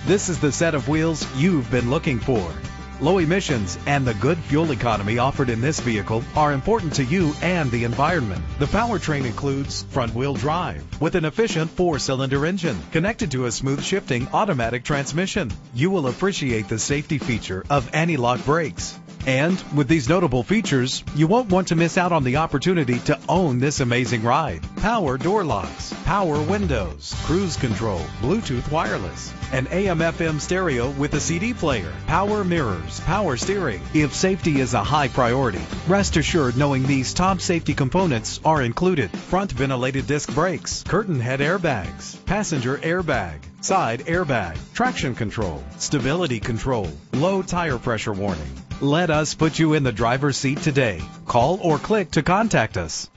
This is the set of wheels you've been looking for. Low emissions and the good fuel economy offered in this vehicle are important to you and the environment. The powertrain includes front-wheel drive with an efficient 4-cylinder engine connected to a smooth shifting automatic transmission. You will appreciate the safety feature of anti-lock brakes. And with these notable features, you won't want to miss out on the opportunity to own this amazing ride. Power door locks, power windows, cruise control, Bluetooth wireless, an AM/FM stereo with a CD player, power mirrors, power steering. If safety is a high priority, rest assured knowing these top safety components are included: front ventilated disc brakes, curtain head airbags, passenger airbag, side airbag, traction control, stability control, low tire pressure warning. Let us put you in the driver's seat today. Call or click to contact us.